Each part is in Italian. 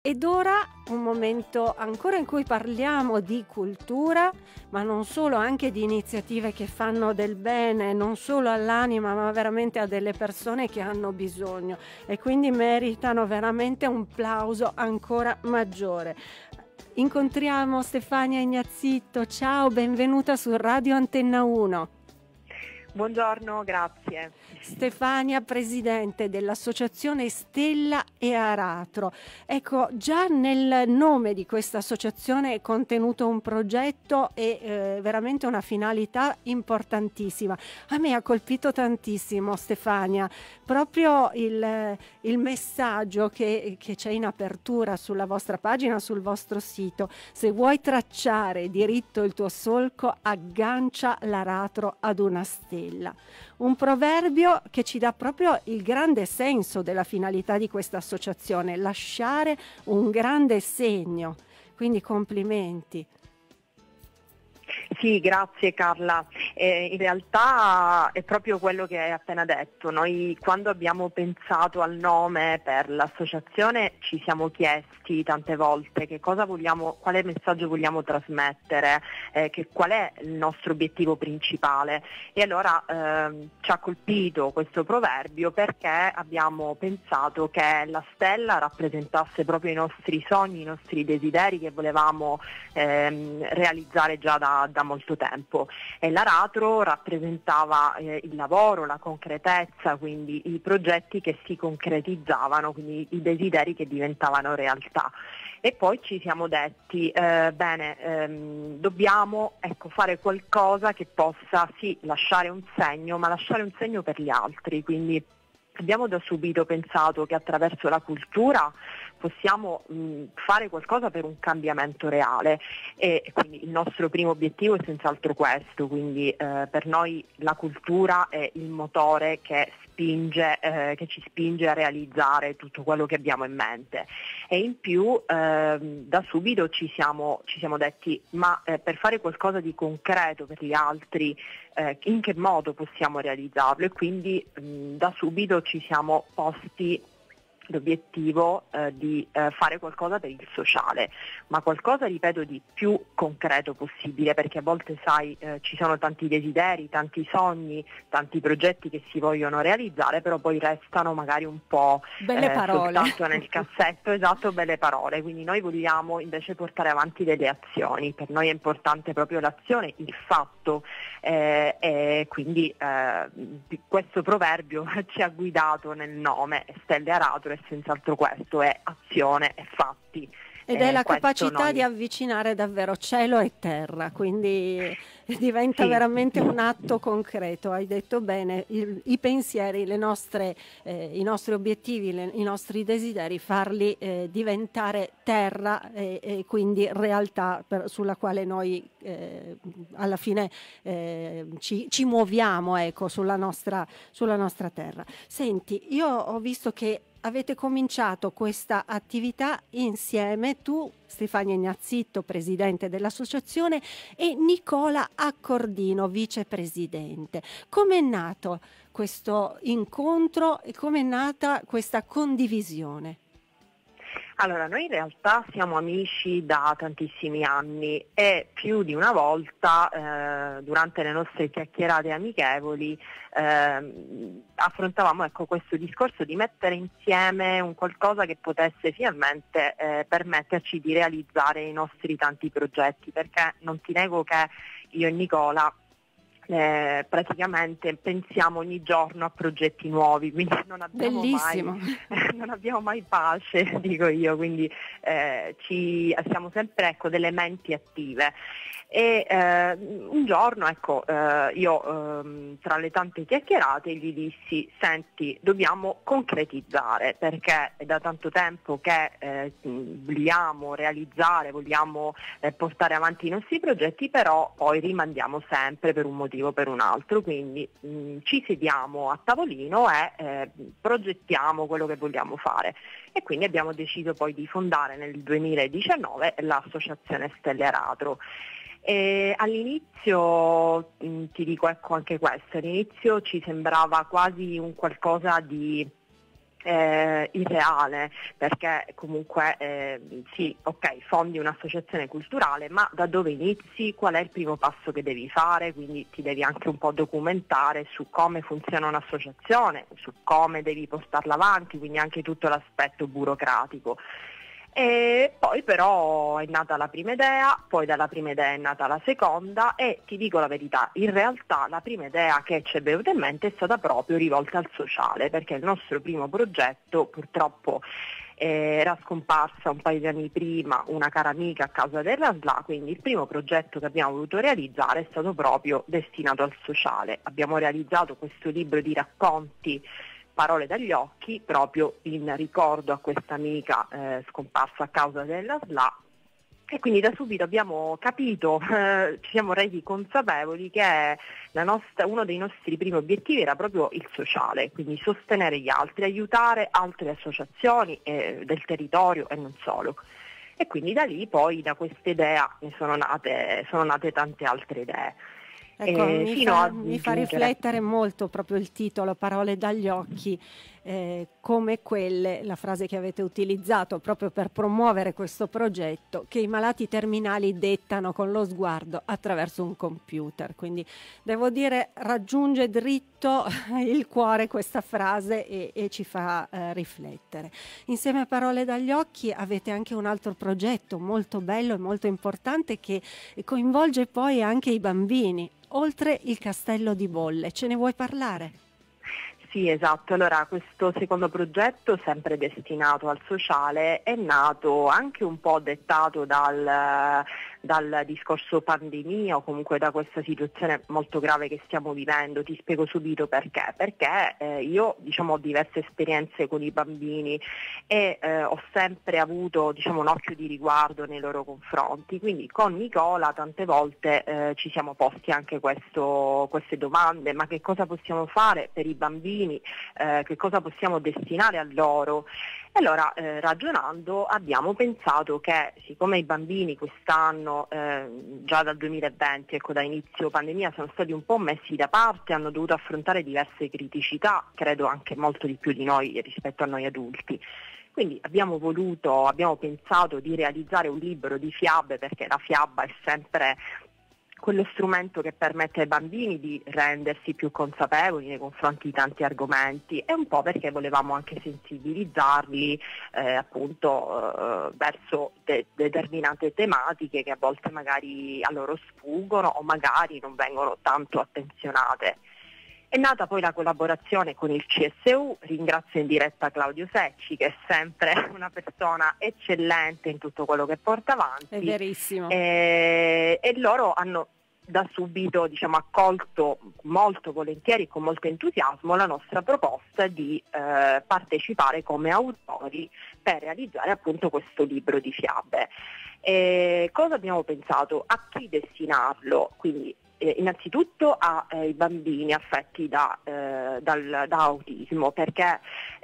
Ed ora un momento ancora in cui parliamo di cultura, ma non solo, anche di iniziative che fanno del bene, non solo all'anima, ma veramente a delle persone che hanno bisogno e quindi meritano veramente un plauso ancora maggiore. Incontriamo Stefania Ignazitto. Ciao, benvenuta su Radio Antenna 1. Buongiorno, grazie. Stefania, presidente dell'associazione Stella e Aratro. Ecco, già nel nome di questa associazione è contenuto un progetto e veramente una finalità importantissima. A me ha colpito tantissimo, Stefania, proprio il messaggio che c'è in apertura sulla vostra pagina, sul vostro sito. Se vuoi tracciare diritto il tuo solco, aggancia l'aratro ad una stella. Un proverbio che ci dà proprio il grande senso della finalità di questa associazione, lasciare un grande segno. Quindi complimenti. Sì, grazie Carla. In realtà è proprio quello che hai appena detto. Noi quando abbiamo pensato al nome per l'associazione ci siamo chiesti tante volte che cosa vogliamo, quale messaggio vogliamo trasmettere, qual è il nostro obiettivo principale. E allora ci ha colpito questo proverbio perché abbiamo pensato che la stella rappresentasse proprio i nostri sogni, i nostri desideri che volevamo realizzare già da molto tempo, e l'aratro rappresentava il lavoro, la concretezza, quindi i progetti che si concretizzavano, quindi i desideri che diventavano realtà. E poi ci siamo detti dobbiamo fare qualcosa che possa sì lasciare un segno, ma lasciare un segno per gli altri, quindi abbiamo da subito pensato che attraverso la cultura possiamo fare qualcosa per un cambiamento reale, e quindi il nostro primo obiettivo è senz'altro questo, quindi per noi la cultura è il motore che ci spinge a realizzare tutto quello che abbiamo in mente. E in più da subito ci siamo detti per fare qualcosa di concreto per gli altri in che modo possiamo realizzarlo, e quindi da subito ci siamo posti l'obiettivo di fare qualcosa per il sociale, ma qualcosa, ripeto, di più concreto possibile, perché a volte ci sono tanti desideri, tanti sogni, tanti progetti che si vogliono realizzare, però poi restano magari un po' belle parole. soltanto nel cassetto, esatto, belle parole. Quindi noi vogliamo invece portare avanti delle azioni. Per noi è importante proprio l'azione, il fatto, e quindi questo proverbio ci ha guidato nel nome Stelle Aratro, e senz'altro questo è azione e fatti. Ed è la capacità di avvicinare davvero cielo e terra, quindi diventa sì, veramente un atto concreto. Hai detto bene, i pensieri, i nostri obiettivi, i nostri desideri, farli diventare terra e quindi realtà sulla quale noi alla fine ci muoviamo, ecco, sulla nostra terra. Senti, io ho visto che avete cominciato questa attività insieme, tu, Stefania Ignazitto, presidente dell'associazione, e Nicola Accordino, vicepresidente. Com'è nato questo incontro e com'è nata questa condivisione? Allora, noi in realtà siamo amici da tantissimi anni e più di una volta durante le nostre chiacchierate amichevoli affrontavamo questo discorso di mettere insieme un qualcosa che potesse finalmente permetterci di realizzare i nostri tanti progetti, perché non ti nego che io e Nicola praticamente pensiamo ogni giorno a progetti nuovi, quindi non abbiamo mai pace, dico io, quindi siamo sempre delle menti attive. E un giorno io tra le tante chiacchierate gli dissi: senti, dobbiamo concretizzare, perché è da tanto tempo che vogliamo realizzare, vogliamo portare avanti i nostri progetti, però poi rimandiamo sempre per un motivo o per un altro, quindi ci sediamo a tavolino e progettiamo quello che vogliamo fare. E quindi abbiamo deciso poi di fondare nel 2019 l'associazione Stelle Aratro. E all'inizio, ti dico anche questo, all'inizio ci sembrava quasi un qualcosa di irreale, perché comunque sì, ok, fondi un'associazione culturale, ma da dove inizi? Qual è il primo passo che devi fare? Quindi ti devi anche un po' documentare su come funziona un'associazione, su come devi portarla avanti, quindi anche tutto l'aspetto burocratico. E poi però è nata la prima idea, poi dalla prima idea è nata la seconda e ti dico la verità, in realtà la prima idea che ci è venuta in mente è stata proprio rivolta al sociale, perché il nostro primo progetto purtroppo era scomparsa un paio di anni prima una cara amica a causa della SLA, quindi il primo progetto che abbiamo voluto realizzare è stato proprio destinato al sociale. Abbiamo realizzato questo libro di racconti, Parole dagli occhi, proprio in ricordo a questa amica scomparsa a causa della SLA, e quindi da subito abbiamo capito, ci siamo resi consapevoli che uno dei nostri primi obiettivi era proprio il sociale, quindi sostenere gli altri, aiutare altre associazioni del territorio e non solo. E quindi da lì poi, da questa idea, ne sono nate tante altre idee. Ecco, mi fa Giungere. riflettere molto proprio il titolo, Parole dagli occhi, come quelle, la frase che avete utilizzato proprio per promuovere questo progetto, che i malati terminali dettano con lo sguardo attraverso un computer. Quindi devo dire, raggiunge dritto il cuore questa frase e ci fa riflettere. Insieme a Parole dagli occhi avete anche un altro progetto molto bello e molto importante che coinvolge poi anche i bambini. Oltre il castello di bolle, ce ne vuoi parlare? Sì, esatto. Allora, questo secondo progetto, sempre destinato al sociale, è nato anche un po' dettato dal discorso pandemia o comunque da questa situazione molto grave che stiamo vivendo. Ti spiego subito perché. Perché io ho diverse esperienze con i bambini e ho sempre avuto un occhio di riguardo nei loro confronti. Quindi con Nicola tante volte ci siamo posti anche queste domande: ma che cosa possiamo fare per i bambini? Che cosa possiamo destinare a loro? E allora ragionando abbiamo pensato che, siccome i bambini quest'anno, già dal 2020, da inizio pandemia, sono stati un po' messi da parte, hanno dovuto affrontare diverse criticità, credo anche molto di più di noi rispetto a noi adulti. Quindi abbiamo pensato di realizzare un libro di fiabe, perché la fiaba è sempre quello strumento che permette ai bambini di rendersi più consapevoli nei confronti di tanti argomenti, e un po' perché volevamo anche sensibilizzarli verso determinate tematiche che a volte magari a loro sfuggono o magari non vengono tanto attenzionate. È nata poi la collaborazione con il CSU, ringrazio in diretta Claudio Secci, che è sempre una persona eccellente in tutto quello che porta avanti. È verissimo. E loro hanno da subito accolto molto volentieri e con molto entusiasmo la nostra proposta di partecipare come autori per realizzare appunto questo libro di fiabe. Cosa abbiamo pensato? A chi destinarlo? Quindi innanzitutto ai bambini affetti da autismo, perché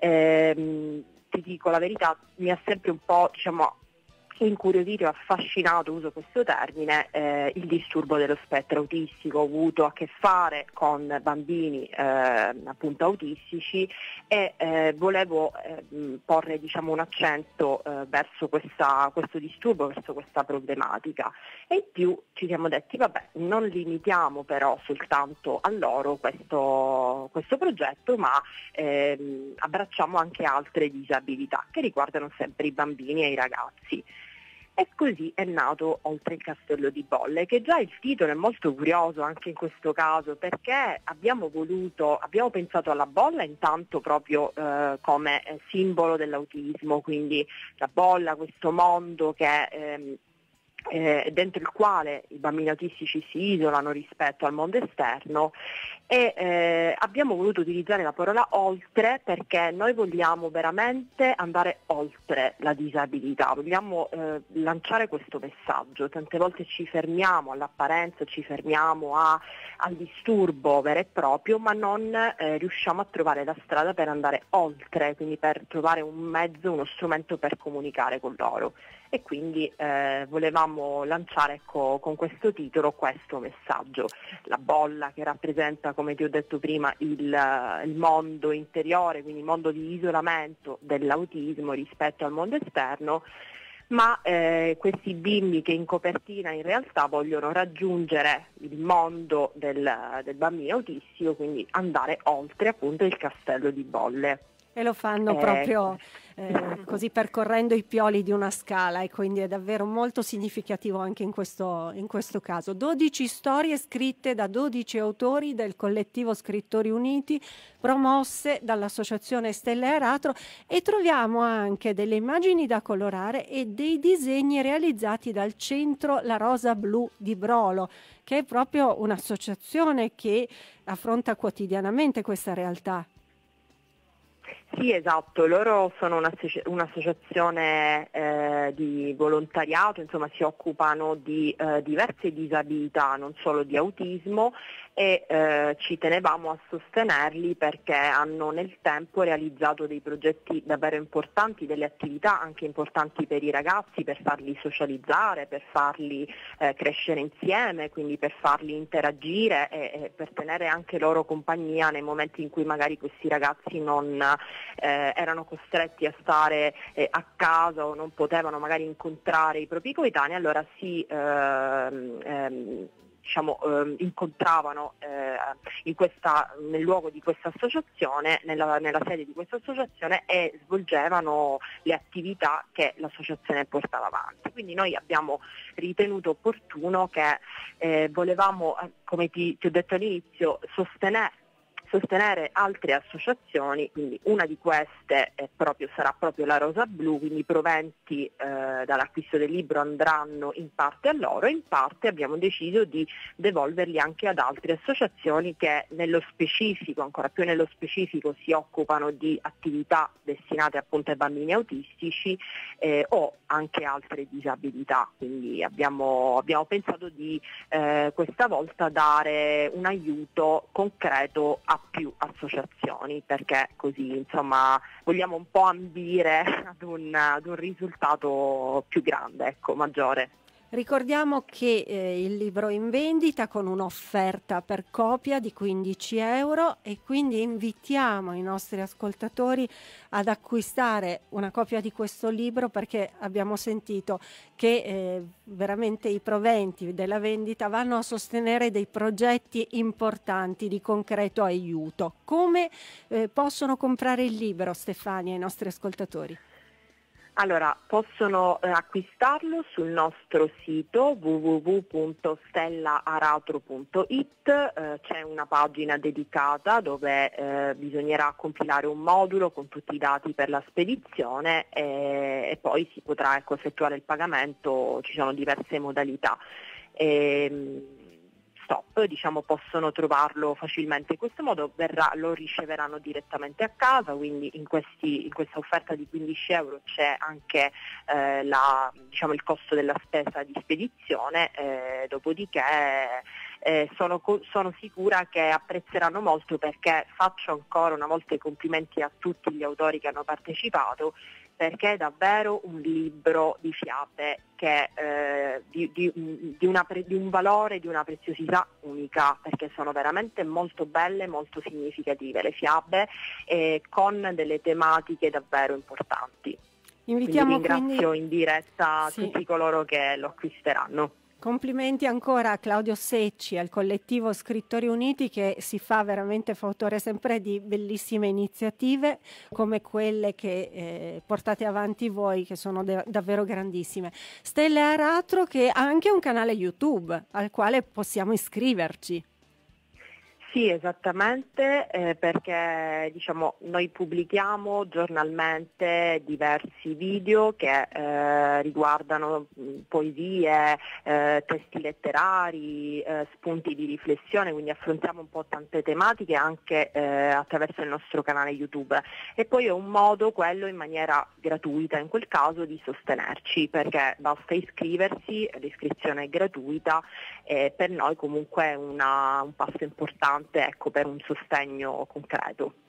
ti dico la verità, mi ha sempre un po' incuriosito e affascinato, uso questo termine, il disturbo dello spettro autistico. Ho avuto a che fare con bambini appunto autistici e volevo porre un accento verso questo disturbo, verso questa problematica, e in più ci siamo detti vabbè, non limitiamo però soltanto a loro questo progetto, ma abbracciamo anche altre disabilità che riguardano sempre i bambini e i ragazzi. E così è nato Oltre il castello di bolle, che già il titolo è molto curioso anche in questo caso, perché abbiamo pensato alla bolla intanto proprio come simbolo dell'autismo, quindi la bolla, questo mondo che dentro il quale i bambini autistici si isolano rispetto al mondo esterno, e abbiamo voluto utilizzare la parola oltre perché noi vogliamo veramente andare oltre la disabilità, vogliamo lanciare questo messaggio. Tante volte ci fermiamo all'apparenza, ci fermiamo al disturbo vero e proprio, ma non riusciamo a trovare la strada per andare oltre, quindi per trovare un mezzo, uno strumento per comunicare con loro. E quindi volevamo volevamo lanciare, ecco, con questo titolo questo messaggio. La bolla che rappresenta, come ti ho detto prima, il mondo interiore, quindi il mondo di isolamento dell'autismo rispetto al mondo esterno, ma questi bimbi che in copertina in realtà vogliono raggiungere il mondo del bambino autistico, quindi andare oltre appunto il castello di bolle. E lo fanno proprio così, percorrendo i pioli di una scala, e quindi è davvero molto significativo anche in questo caso. 12 storie scritte da 12 autori del collettivo Scrittori Uniti, promosse dall'associazione Stella e Aratro, e troviamo anche delle immagini da colorare e dei disegni realizzati dal centro La Rosa Blu di Brolo, che è proprio un'associazione che affronta quotidianamente questa realtà. Sì, esatto, loro sono un'associazione di volontariato, insomma si occupano di diverse disabilità, non solo di autismo, e ci tenevamo a sostenerli perché hanno nel tempo realizzato dei progetti davvero importanti, delle attività anche importanti per i ragazzi, per farli socializzare, per farli crescere insieme, quindi per farli interagire e per tenere anche loro compagnia nei momenti in cui magari questi ragazzi non erano costretti a stare a casa o non potevano magari incontrare i propri coetanei. Allora si incontravano nel luogo di questa associazione, nella sede di questa associazione, e svolgevano le attività che l'associazione portava avanti. Quindi noi abbiamo ritenuto opportuno che volevamo, come ti ho detto all'inizio, sostenere altre associazioni, quindi una di queste sarà proprio la Rosa Blu, quindi i proventi dall'acquisto del libro andranno in parte a loro, e in parte abbiamo deciso di devolverli anche ad altre associazioni che nello specifico, ancora più nello specifico, si occupano di attività destinate appunto ai bambini autistici o anche altre disabilità. Quindi abbiamo pensato di questa volta dare un aiuto concreto a più associazioni, perché così insomma vogliamo un po' ambire ad un risultato più grande, ecco, maggiore. Ricordiamo che il libro è in vendita con un'offerta per copia di 15 euro, e quindi invitiamo i nostri ascoltatori ad acquistare una copia di questo libro, perché abbiamo sentito che veramente i proventi della vendita vanno a sostenere dei progetti importanti di concreto aiuto. Come possono comprare il libro, Stefania, i nostri ascoltatori? Allora, possono acquistarlo sul nostro sito www.stellaaratro.it, c'è una pagina dedicata dove bisognerà compilare un modulo con tutti i dati per la spedizione, e poi si potrà effettuare il pagamento. Ci sono diverse modalità. Possono trovarlo facilmente in questo modo, lo riceveranno direttamente a casa, quindi in questa offerta di 15 euro c'è anche il costo della spesa di spedizione, dopodiché sono sicura che apprezzeranno molto, perché faccio ancora una volta i complimenti a tutti gli autori che hanno partecipato, perché è davvero un libro di fiabe che di un valore, di una preziosità unica, perché sono veramente molto belle, molto significative le fiabe, con delle tematiche davvero importanti. Invitiamo ringrazio in diretta tutti coloro che lo acquisteranno. Complimenti ancora a Claudio Secci, al collettivo Scrittori Uniti, che si fa veramente fautore sempre di bellissime iniziative come quelle che portate avanti voi, che sono davvero grandissime. Stella e Aratro, che ha anche un canale YouTube al quale possiamo iscriverci. Sì, esattamente, perché noi pubblichiamo giornalmente diversi video che riguardano poesie, testi letterari, spunti di riflessione, quindi affrontiamo un po' tante tematiche anche attraverso il nostro canale YouTube. E poi è un modo, quello in maniera gratuita in quel caso, di sostenerci, perché basta iscriversi, l'iscrizione è gratuita, e per noi comunque è un passo importante, ecco, per un sostegno concreto.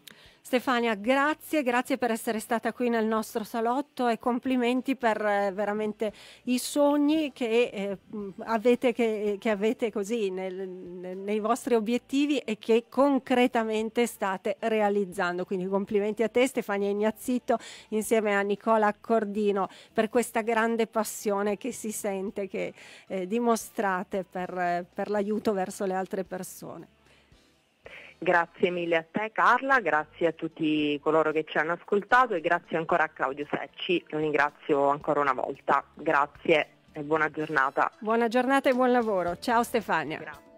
Stefania, grazie per essere stata qui nel nostro salotto e complimenti per veramente i sogni che avete così nei vostri obiettivi e che concretamente state realizzando. Quindi complimenti a te, Stefania Ignazzito, insieme a Nicola Accordino, per questa grande passione che si sente, che dimostrate per l'aiuto verso le altre persone. Grazie mille a te Carla, grazie a tutti coloro che ci hanno ascoltato e grazie ancora a Claudio Secci, lo ringrazio ancora una volta. Grazie e buona giornata. Buona giornata e buon lavoro. Ciao Stefania. Grazie.